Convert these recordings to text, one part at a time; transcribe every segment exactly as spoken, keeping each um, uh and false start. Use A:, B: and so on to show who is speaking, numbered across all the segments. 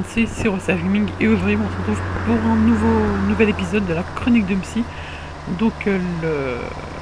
A: c'est Sirocea Gaming et aujourd'hui on se retrouve pour un nouveau nouvel épisode de la chronique de Psy. Donc euh, le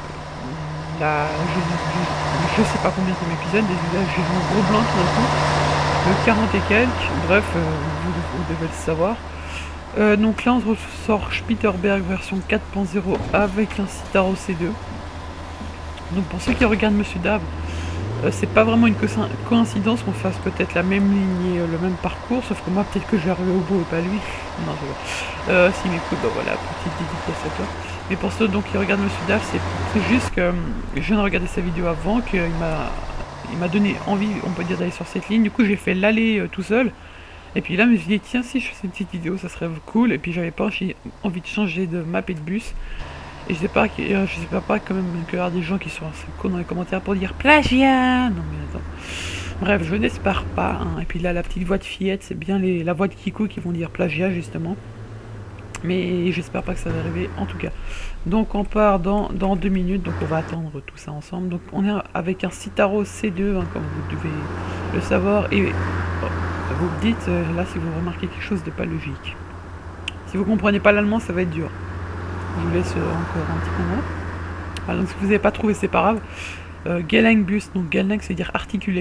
A: la je, je, je sais pas combien c'est l'épisode, déjà j'ai vu un gros blanc tout d'un coup, le quarante et quelques, bref euh, vous, vous devez le savoir. Euh, donc là on ressort Spitterberg version quatre point zéro avec un Citaro C deux. Donc pour ceux qui regardent Monsieur Dave, Euh, c'est pas vraiment une co coïncidence qu'on fasse peut-être la même ligne et euh, le même parcours, sauf que moi peut-être que j'ai arrivé au bout et pas lui. Non, je vois. Euh, si m'écoute, bah voilà, petite dédicace à toi. Mais pour ceux donc qui regardent Monsieur Dave, c'est juste que euh, je viens de regarder sa vidéo avant, qu'il m'a il m'a donné envie, on peut dire, d'aller sur cette ligne. Du coup j'ai fait l'aller euh, tout seul. Et puis là, je me suis dit, tiens, si je faisais une petite vidéo, ça serait cool. Et puis j'avais pas envie de changer de map et de bus. Et je sais pas, je sais pas, pas quand même qu'il y a des gens qui sont assez cons dans les commentaires pour dire plagiat. Non mais attends. Bref, je n'espère pas. Hein. Et puis là, la petite voix de fillette, c'est bien les, la voix de Kiko qui vont dire plagiat justement. Mais j'espère pas que ça va arriver en tout cas. Donc on part dans, dans deux minutes, donc on va attendre tout ça ensemble. Donc on est avec un Citaro C deux, hein, comme vous devez le savoir. Et oh, vous me dites, euh, là, si vous remarquez quelque chose de pas logique. Si vous comprenez pas l'allemand, ça va être dur. Je vous laisse encore un petit moment. Ah, donc si vous n'avez pas trouvé, c'est pas grave. Euh, Gelengbus, donc Geleng, c'est dire articulé.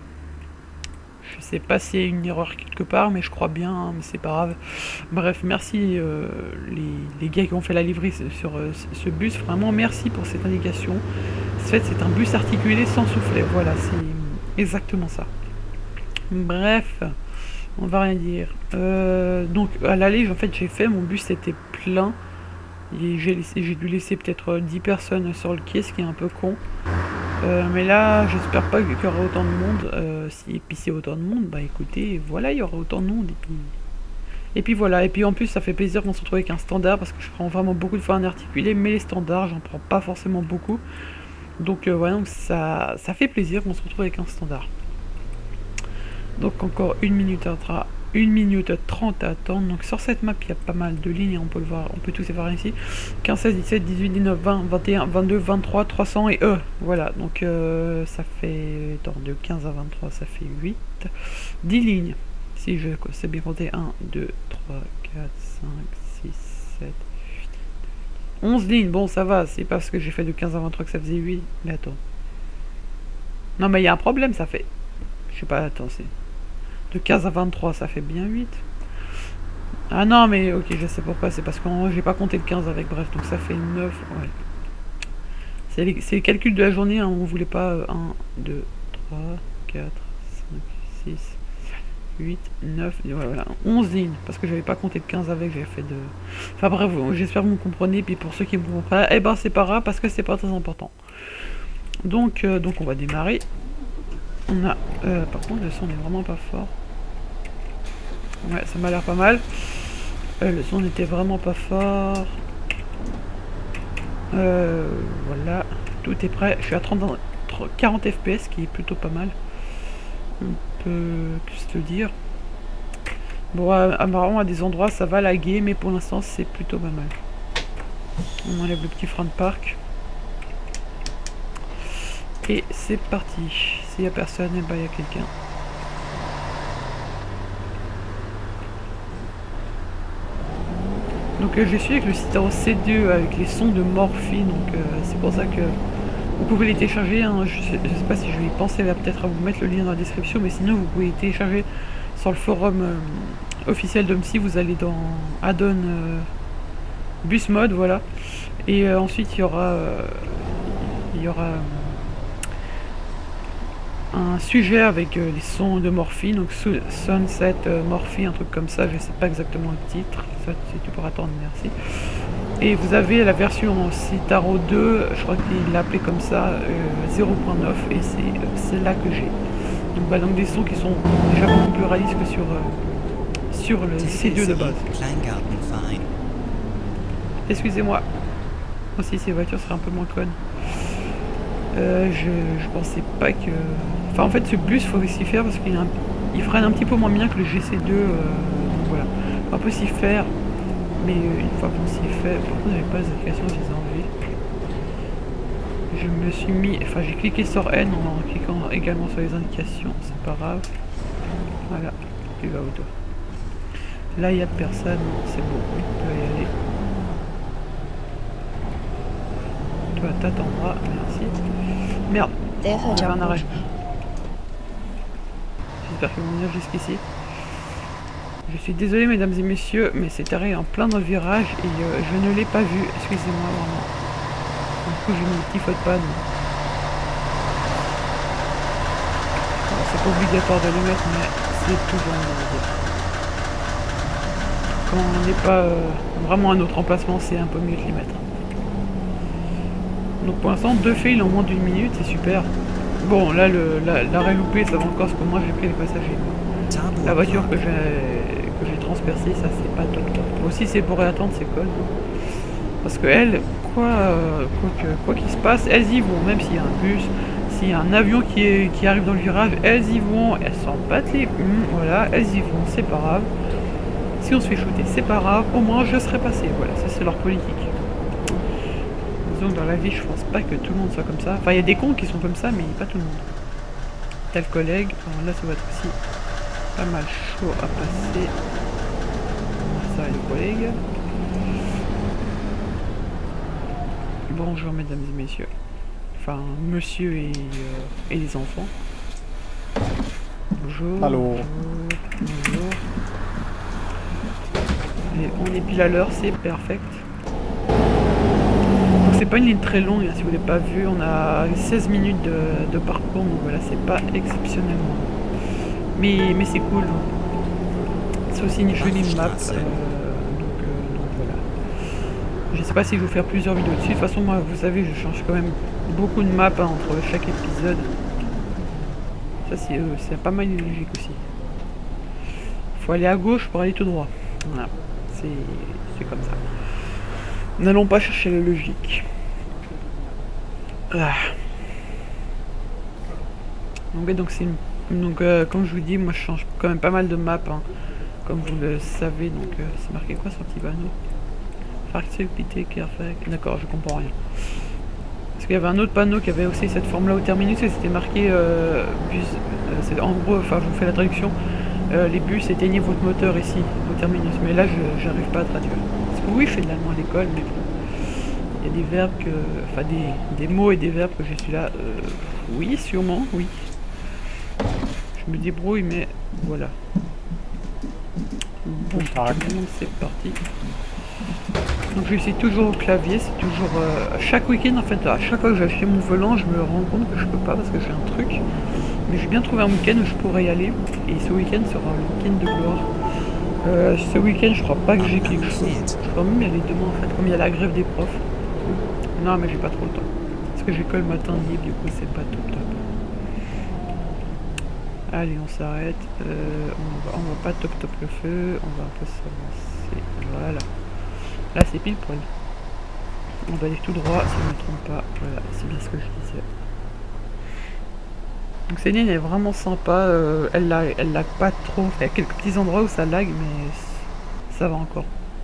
A: Je sais pas s'il y a une erreur quelque part, mais je crois bien, hein, mais c'est pas grave. Bref, merci euh, les, les gars qui ont fait la livrée sur euh, ce bus. Vraiment, merci pour cette indication. En fait, c'est un bus articulé sans soufflet. Voilà, c'est exactement ça. Bref, on va rien dire. Euh, donc à l'aller, en fait, j'ai fait, mon bus était plein. J'ai dû laisser peut-être dix personnes sur le quai, ce qui est un peu con. Euh, mais là, j'espère pas qu'il y aura autant de monde. Euh, si, et puis s'il y a autant de monde, bah écoutez, voilà, il y aura autant de monde. Et puis, et puis voilà, et puis en plus, ça fait plaisir qu'on se retrouve avec un standard, parce que je prends vraiment beaucoup de fois un articulé, mais les standards, j'en prends pas forcément beaucoup. Donc euh, voilà, donc ça, ça fait plaisir qu'on se retrouve avec un standard. Donc encore une minute à tra une minute trente à attendre. Donc sur cette map il y a pas mal de lignes, on peut le voir, on peut tous les voir ici. quinze, seize, dix-sept, dix-huit, dix-neuf, vingt, vingt et un, vingt-deux, vingt-trois, trois cents et E. Voilà, donc euh, ça fait dans de quinze à vingt-trois, ça fait huit. dix lignes. Si je sais bien compter, un, deux, trois, quatre, cinq, six, sept, huit, onze lignes. Bon, ça va, c'est parce que j'ai fait de quinze à vingt-trois que ça faisait huit. Mais attends. Non, mais il y a un problème, ça fait. Je sais pas, attends, c'est. De quinze à vingt-trois, ça fait bien huit. Ah non, mais ok, je sais pourquoi. C'est parce que j'ai pas compté le quinze avec, bref, donc ça fait neuf. Ouais. C'est les, les calculs de la journée, hein, on voulait pas euh, un, deux, trois, quatre, cinq, six, huit, neuf, voilà, onze lignes. Parce que j'avais pas compté le quinze avec, j'avais fait de. Enfin bref, j'espère que vous me comprenez. Puis pour ceux qui ne me comprennent pas, eh ben c'est pas grave parce que c'est pas très important. Donc, euh, donc on va démarrer. On a. Euh, par contre, le son n'est vraiment pas fort. Ouais, ça m'a l'air pas mal. Euh, le son n'était vraiment pas fort. Euh, voilà. Tout est prêt. Je suis à trente, quarante F P S, qui est plutôt pas mal. On peut. Qu'est-ce que dire? Bon, apparemment, à des endroits, ça va laguer, mais pour l'instant, c'est plutôt pas mal. On enlève le petit frein de parc. Et c'est parti. S'il n'y a personne, eh ben, il y a quelqu'un. Donc euh, je suis avec le Citaro C deux avec les sons de morphine. Donc euh, c'est pour ça que vous pouvez les télécharger. Hein. Je, sais, je sais pas si je vais penser peut-être à vous mettre le lien dans la description, mais sinon vous pouvez les télécharger sur le forum euh, officiel de Psy. Vous allez dans add-on euh, bus mode, voilà. Et euh, ensuite il y aura euh, il y aura euh, un sujet avec euh, les sons de morphine, donc Sunset euh, Morphine, un truc comme ça, je sais pas exactement le titre, ça tu pourras attendre, merci. Et vous avez la version Citaro deux, je crois qu'il l'a appelé comme ça, euh, zéro point neuf, et c'est euh, celle-là que j'ai. Donc, bah, donc des sons qui sont déjà beaucoup plus réalistes que sur, euh, sur le C deux de base. Excusez-moi, aussi ces voitures seraient un peu moins connes. Euh, je, je pensais pas que... Enfin en fait ce bus faut s'y faire parce qu'il il freine un petit peu moins bien que le G C deux, euh, donc voilà. On peut s'y faire, mais euh, une fois qu'on s'y fait... Par contre j'avais pas les applications, je les ai enlevées. Je me suis mis... Enfin j'ai cliqué sur N en cliquant également sur les indications, c'est pas grave. Voilà, tu vas auto. Là, il n'y a personne. C'est bon, on peut y aller. Toi, t'attendras. Merci. Merde. Il y avait un arrêt. J'espère qu'ils vont venir jusqu'ici. Je suis désolé, mesdames et messieurs, mais c'est arrêté en plein dans le virage et euh, je ne l'ai pas vu. Excusez-moi, vraiment. Du coup, j'ai mis une petite faute panne. C'est pas obligatoire de le mettre, mais c'est toujours un quand on n'est pas euh, vraiment à notre emplacement, c'est un peu mieux de les mettre. Donc pour l'instant, deux fails en moins d'une minute, c'est super. Bon, là, l'arrêt loupé, ça va encore, parce que moi j'ai pris les passagers. La voiture que j'ai transpercée, ça c'est pas top top. Aussi, c'est pour attendre ces cols. Parce que elles, quoi euh, quoi qu'il se passe, elles y vont, même s'il y a un bus, s'il y a un avion qui, est, qui arrive dans le virage, elles y vont, elles s'en battent les... Hum, voilà, elles y vont, c'est pas grave. Si on se fait shooter, c'est pas grave, au moins je serai passé. Voilà, ça c'est leur politique. Disons que dans la vie, je pense pas que tout le monde soit comme ça. Enfin, il y a des cons qui sont comme ça, mais pas tout le monde. Tel collègue, alors là ça va être aussi pas mal chaud à passer. Ça et le collègue. Bonjour mesdames et messieurs. Enfin, monsieur et, euh, et les enfants. Bonjour.
B: Allô.
A: Bonjour. Bonjour. Et on est pile à l'heure, c'est perfect. Donc c'est pas une ligne très longue, hein, si vous l'avez pas vu, on a seize minutes de, de parcours, donc voilà, c'est pas exceptionnellement. Mais, mais c'est cool. C'est aussi une jolie map. Euh, donc, euh, donc voilà. Je sais pas si je vais vous faire plusieurs vidéos dessus. De toute façon, moi, vous savez, je change quand même beaucoup de maps hein, entre chaque épisode. Ça, c'est euh, pas mal logique aussi. Faut aller à gauche pour aller tout droit. Voilà. C'est comme ça. N'allons pas chercher la logique. Ah. Donc, donc c'est donc euh, comme je vous dis, moi je change quand même pas mal de maps, hein, comme vous le savez. Donc euh, c'est marqué quoi sur le petit panneau? D'accord, je comprends rien. Parce qu'il y avait un autre panneau qui avait aussi cette forme là au terminus et c'était marqué euh, bus. Euh, c'est en gros, enfin je vous fais la traduction. Euh, les bus éteignez votre moteur ici au terminus, mais là je j'arrive pas à traduire. Parce que oui, je fais de l'allemand à l'école, mais bon, il y a des verbes que, enfin des, des mots et des verbes que je suis là. Euh, oui, sûrement, oui. Je me débrouille, mais voilà. Bon, c'est parti. Donc je suis toujours au clavier, c'est toujours euh, chaque week-end en fait. À chaque fois que j'achète mon volant, je me rends compte que je peux pas parce que j'ai un truc. Mais j'ai bien trouvé un week-end où je pourrais y aller. Et ce week-end sera un week-end de gloire. Euh, ce week-end, je crois pas que j'ai quelque chose. Je crois même y aller demain en fait, comme il y a la grève des profs. Non, mais j'ai pas trop le temps. Parce que j'ai que le matin libre, du coup, c'est pas top top. Allez, on s'arrête. Euh, on, va, on va pas top top le feu. On va un peu s'avancer. Voilà. Là, c'est pile poil. On va aller tout droit, si je ne me trompe pas. Voilà, c'est bien ce que je disais. Donc cette ligne est vraiment sympa, euh, elle lag, elle lag pas trop, il y a quelques petits endroits où ça lag mais ça va encore.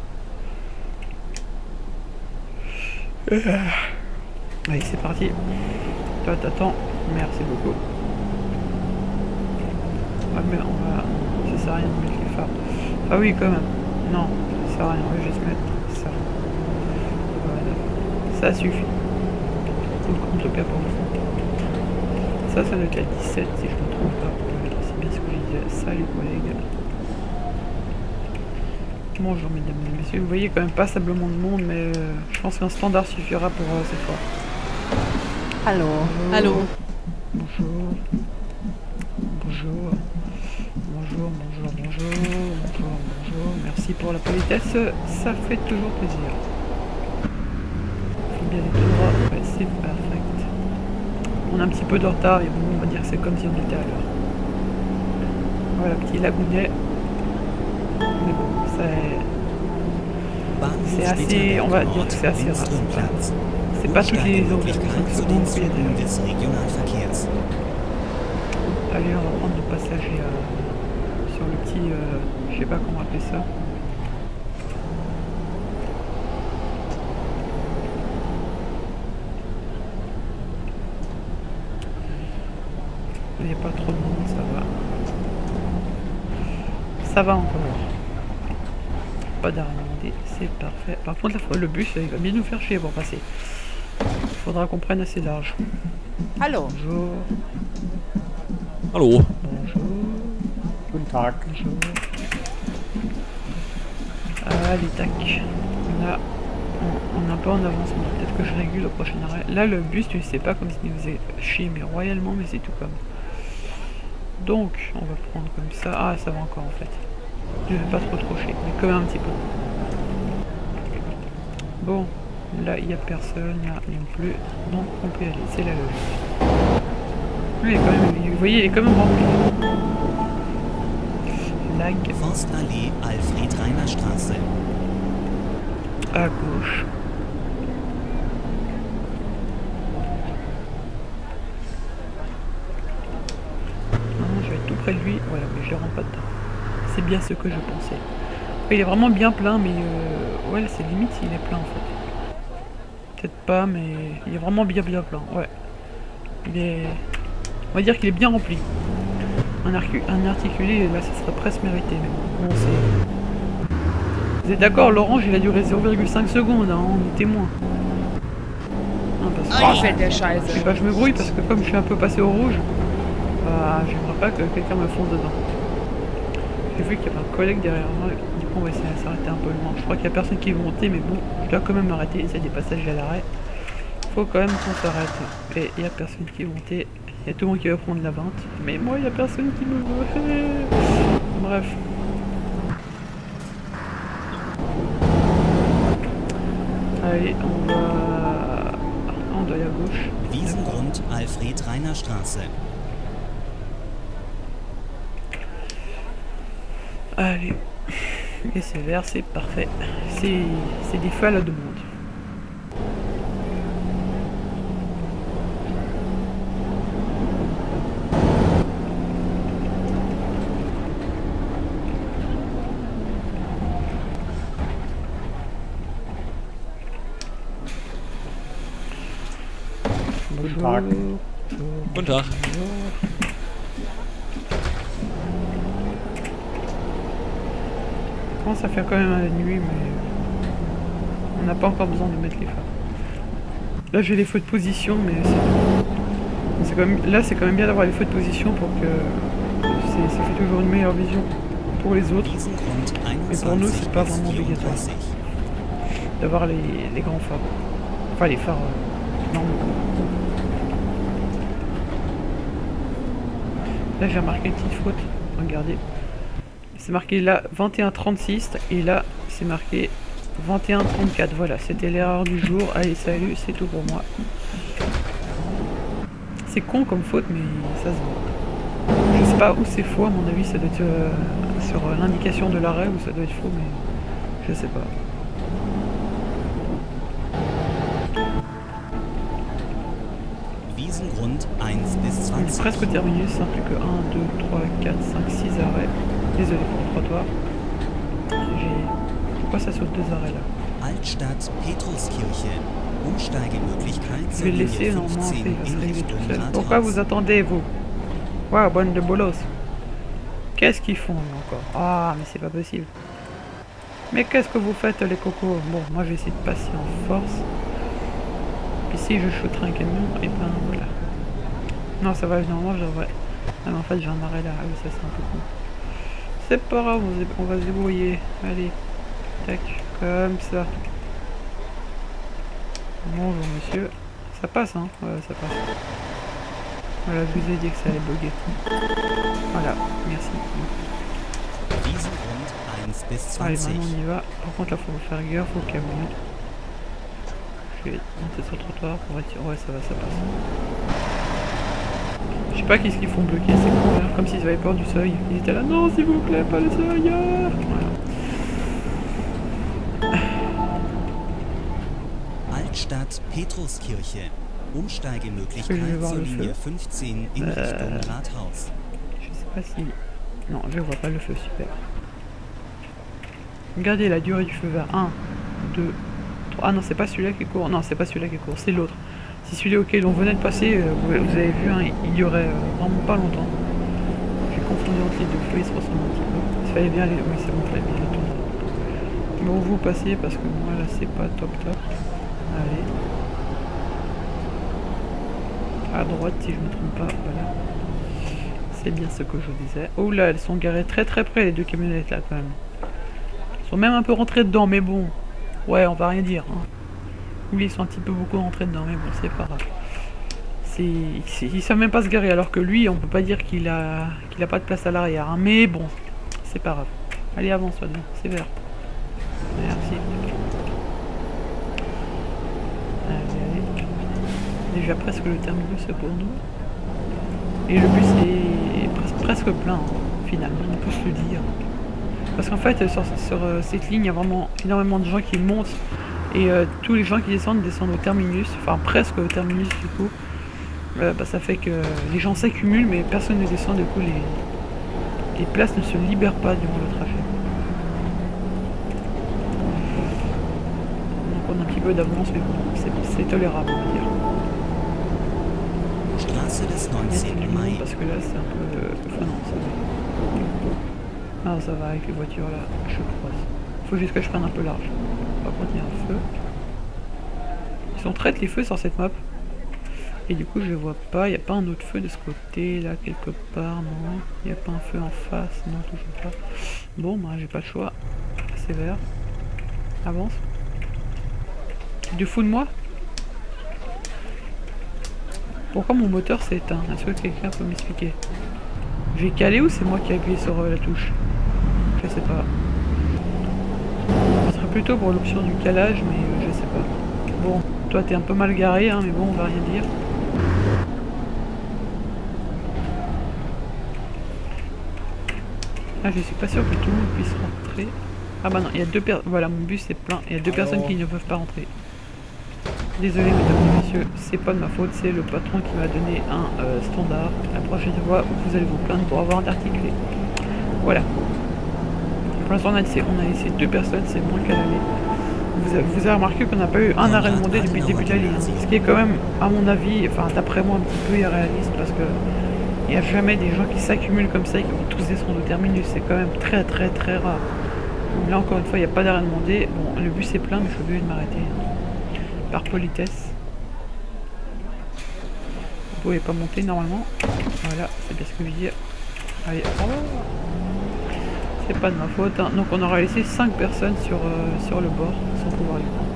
A: Euh. Allez c'est parti. Toi t'attends, merci beaucoup. Ah mais on va... ça sert à rien de mettre les phares. Ah oui quand même, non, ça sert à rien, on va juste mettre ça. Voilà, ça suffit. En tout cas pour moi. Ça, ça doit être la dix-sept si je ne me trompe pas. C'est bien ce que je disais. Salut collègues. Bonjour mesdames et messieurs. Vous voyez quand même passablement de monde, mais euh, je pense qu'un standard suffira pour euh, cette fois.
C: Allô.
A: Bonjour.
C: Allô.
A: Bonjour. Bonjour. Bonjour, bonjour, bonjour. Bonjour, bonjour. Merci pour la politesse. Ça fait toujours plaisir. Faut bien aller tout droit. Ouais, c'est parfait. On a un petit peu de retard et bon, on va dire que c'est comme si on était à l'heure. Voilà, petit lagounet. Mais bon, c'est assez, on va dire que c'est assez rare. C'est pas toutes les zéro virgule cinq secondes qu'il y a de l'heure. Allez, on va prendre le passager euh, sur le petit, euh, je sais pas comment appeler ça. Il n'y a pas trop de monde, ça va. Ça va encore. pas d'arrêt demandé, c'est parfait. Par contre, la, le bus, il va bien nous faire chier pour passer. Il faudra qu'on prenne assez large.
C: Hallo.
A: Bonjour.
B: Hallo.
A: Bonjour.
D: Guten Tag.
A: Bonjour. Allez, tac. Là, on, on est un peu en avancement. Peut-être que je régule au prochain arrêt. Là, le bus, tu sais pas comme s'il nous faisait chier, mais royalement, mais c'est tout comme. Donc, on va prendre comme ça. Ah, ça va encore en fait. Je vais pas trop trop chier, mais quand même un petit peu. Bon, là, il n'y a personne, là non plus. Donc, on peut y aller. C'est la logique. Lui, il est quand même, vous voyez, il est quand même rempli. Lag.
E: Forstallee, Alfred-Reiner-Straße.
A: À gauche. Non, je vais être tout près de lui. Voilà, mais je ne rentre pas dedans. C'est bien ce que je pensais. Il est vraiment bien plein, mais euh, ouais, c'est limite s'il est plein en fait. Peut-être pas, mais il est vraiment bien bien plein. Ouais. Il est. On va dire qu'il est bien rempli. Un, un articulé, là, ça serait presque mérité. Mais bon, c'est. Vous êtes d'accord, l'orange, il a duré zéro virgule cinq secondes, hein, on est témoin. Ah, parce que,
C: Oh, il fait de la scheiße.
A: je sais pas, je me grouille parce que comme je suis un peu passé au rouge, bah, j'aimerais pas que quelqu'un me fonce dedans. J'ai vu qu'il y avait un collègue derrière moi, du coup on va essayer de s'arrêter un peu loin. Je crois qu'il y a personne qui veut monter, mais bon, je dois quand même m'arrêter, il y a des passages à l'arrêt. Faut quand même qu'on s'arrête. Et il y a personne qui veut monter, il y a tout le monde qui va prendre la vingt, mais moi il y a personne qui me veut. Bref. Allez, on va... On doit aller à gauche.
E: Wiesengrund, Alfred-Reiner-Straße.
A: Allez. Et c'est vert, c'est parfait. C'est des feux à la demande.
D: Guten Tag.
B: Guten Tag.
A: Bon, ça fait quand même la nuit, mais on n'a pas encore besoin de mettre les phares. Là, j'ai les feux de position, mais c'est quand même... là, c'est quand même bien d'avoir les feux de position pour que ça fait toujours une meilleure vision pour les autres. Mais pour nous, c'est pas vraiment obligatoire d'avoir les, les grands phares. Enfin, les phares euh, normaux. Là, j'ai remarqué une petite faute. Regardez. C'est marqué là vingt et un trente-six et là, c'est marqué vingt et un trente-quatre. Voilà, c'était l'erreur du jour. Allez, salut, c'est tout pour moi. C'est con comme faute, mais ça se voit. Je sais pas où c'est faux, à mon avis, ça doit être euh, sur l'indication de l'arrêt ou ça doit être faux, mais je sais pas.
E: Wiesengrund eins bis
A: On est
E: zwanzig.
A: presque terminé, c'est plus que un, deux, trois, quatre, cinq, six arrêts. Désolé pour le trottoir. Pourquoi ça saute deux arrêts là?
E: Altstadt, Petruskirche. Umsteigemöglichkeit
A: Je
E: zur
A: vais le
E: Linie
A: laisser, normalement,
E: fünfzehn
A: après il va se
E: in
A: réveiller tout
E: Richtung
A: seul. Pourquoi
E: Rathaus.
A: vous attendez, vous? Waouh, bonne de bolos. Qu'est-ce qu'ils font encore? Ah, mais c'est pas possible. Mais qu'est-ce que vous faites, les cocos? Bon, moi je vais essayer de passer en force. Puis si je shooterai un camion, et ben voilà. Non, ça va, normalement je devrais. Ah, mais en fait, j'ai un arrêt là. Ah oui, ça c'est un peu con. C'est pas grave, on va se débrouiller. Allez, tac, comme ça. Bonjour monsieur. Ça passe, hein? Ouais, ça passe. Voilà, je vous ai dit que ça allait bugger. Voilà, merci.
E: Wiesengrund eins bis
A: Allez,
E: zwanzig.
A: maintenant on y va. Par contre, là, faut faire gaffe au camion. Je vais monter sur le trottoir pour être sûr. Ouais, ça va, ça passe. Je sais pas qu'est-ce qu'ils font bloquer, c'est con, hein, comme s'ils avaient peur du seuil. Ils étaient là, non, s'il vous plaît, pas le seuil. Ah voilà.
E: Altstadt, Petruskirche. Umsteigemöglichkeit
A: Je vais voir
E: zur
A: le
E: Linie
A: feu.
E: fünfzehn in
A: Euh.
E: Richtung Rathaus.
A: Je sais pas si... Non, je vois pas le feu, super. Regardez la durée du feu vert. un, deux, trois... Ah non, c'est pas celui-là qui court. Non, c'est pas celui-là qui court, c'est l'autre. Si celui auquel on venait de passer, euh, vous, vous avez vu, hein, il durait euh, vraiment pas longtemps. J'ai confondu entre les deux feux, ils se ressemblent un petit peu. Il fallait bien aller... Oui, c'est bon, il fallait bien les tourner. Bon, vous passez parce que moi là c'est pas top top. Allez. À droite si je me trompe pas, voilà. C'est bien ce que je disais. Oh là, elles sont garées très très près les deux camionnettes là quand même. Elles sont même un peu rentrées dedans, mais bon. Ouais, on va rien dire. Hein. Oui, ils sont un petit peu beaucoup rentrés dedans, mais bon, c'est pas grave. C'est, ils savent même pas se garer, alors que lui, on peut pas dire qu'il a, qu'il a pas de place à l'arrière. Hein. Mais bon, c'est pas grave. Allez, avance là-dedans, c'est vert. Merci. Allez, allez. Déjà presque le terminus pour nous. Et le bus est pres presque plein, hein, finalement, on peut se le dire. Parce qu'en fait, sur, sur euh, cette ligne, il y a vraiment énormément de gens qui montent. Et euh, tous les gens qui descendent, descendent au terminus. Enfin, presque au terminus, du coup. Euh, bah, ça fait que les gens s'accumulent, mais personne ne descend. Du coup, les, les places ne se libèrent pas durant le trajet. Donc on a un petit peu d'avance, mais bon, c'est tolérable, on va dire.
E: Straße des neunzehnten Mai.
A: Parce que là c'est un peu... Enfin non, ça va. Non, ça va avec les voitures là, je croise. Faut juste que je prenne un peu large. Par contre il y a un feu. Ils sont traites les feux sur cette map. Et du coup je vois pas, il n'y a pas un autre feu de ce côté là quelque part, non. Il n'y a pas un feu en face, non toujours pas. Bon bah j'ai pas le choix. C'est vert. Avance. Du fou de moi? Pourquoi mon moteur s'est éteint? Est-ce que quelqu'un peut m'expliquer? J'ai calé ou c'est moi qui ai appuyé sur euh, la touche? Je sais pas. Ce serait plutôt pour l'option du calage, mais euh, je sais pas. Bon, toi t'es un peu mal garé, hein, mais bon, on va rien dire. Ah, je suis pas sûr que tout le monde puisse rentrer. Ah bah non, il y a deux personnes. Voilà, mon bus est plein. Il y a deux personnes qui ne peuvent pas rentrer. Désolé mesdames et messieurs, c'est pas de ma faute, c'est le patron qui m'a donné un euh, standard. La prochaine fois, vous allez vous plaindre pour avoir d'articulé. Voilà. Pour l'instant, on a laissé, on a laissé deux personnes, c'est moins qu'à l'aller. Vous, avez, vous avez remarqué qu'on n'a pas eu un arrêt demandé depuis le début de la ligne. Ce qui est quand même, à mon avis, enfin d'après moi, un petit peu irréaliste parce que il n'y a jamais des gens qui s'accumulent comme ça et qui vont tous descendre au terminus. C'est quand même très très très rare. Donc là, encore une fois, il n'y a pas d'arrêt demandé. Bon, le bus est plein, mais je suis obligé de m'arrêter. Par politesse. Vous pouvez pas monter normalement. Voilà, c'est bien ce que je veux dire. Allez, oh, c'est pas de ma faute. Hein. Donc on aura laissé cinq personnes sur, euh, sur le bord sans pouvoir les prendre.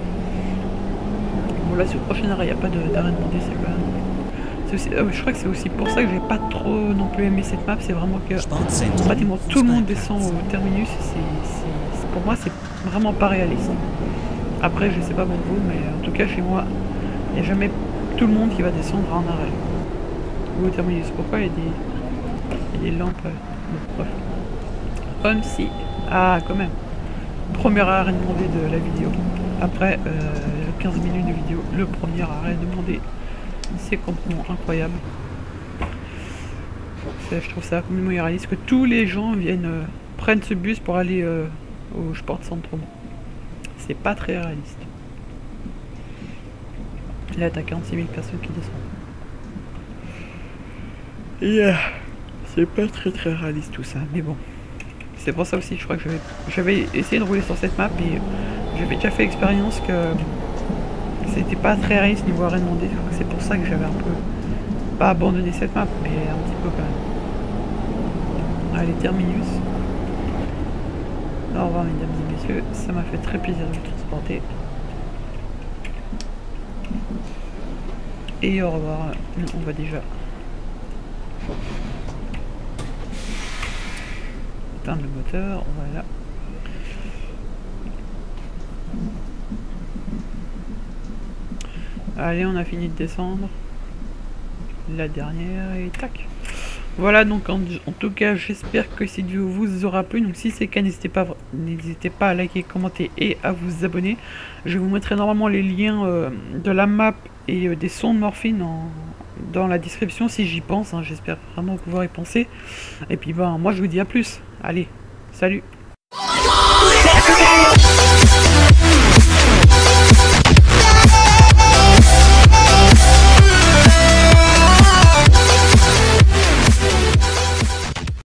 A: Bon là sur le prochain arrêt, il n'y a pas d'arrêt demandé, c'est quand même. Aussi, euh, je crois que c'est aussi pour ça que j'ai pas trop non plus aimé cette map, c'est vraiment que pratiquement tout le monde descend au terminus. C'est, c'est, pour moi c'est vraiment pas réaliste. Après, je sais pas pour vous, mais en tout cas, chez moi, il n'y a jamais tout le monde qui va descendre en arrêt. Ou au terminus. Pourquoi il y a des, il y a des lampes? Bon, bref. Comme si... Ah, quand même. Premier arrêt demandé de la vidéo. Après euh, quinze minutes de vidéo, le premier arrêt demandé. C'est complètement incroyable. Je trouve ça complètement irréaliste que tous les gens viennent euh, prennent ce bus pour aller euh, au Sport Centrum. C'est pas très réaliste. Là, t'as quarante-six mille personnes qui descendent. Yeah. C'est pas très très réaliste tout ça, mais bon. C'est pour ça aussi, je crois que j'avais essayé de rouler sur cette map et j'avais déjà fait l'expérience que c'était pas très réaliste niveau arrêt demandé. C'est pour ça que j'avais un peu pas abandonné cette map, mais un petit peu quand même. Allez, terminus. Au revoir mesdames et messieurs, ça m'a fait très plaisir de vous transporter. Et au revoir, non, on va déjà éteindre le moteur, voilà. Allez, on a fini de descendre. La dernière et tac. Voilà, donc en, en tout cas, j'espère que cette vidéo vous aura plu. Donc si c'est le cas, n'hésitez pas, n'hésitez pas à liker, commenter et à vous abonner. Je vous mettrai normalement les liens euh, de la map et euh, des sons de morphine en, dans la description si j'y pense. Hein. J'espère vraiment pouvoir y penser. Et puis ben, moi je vous dis à plus. Allez, salut.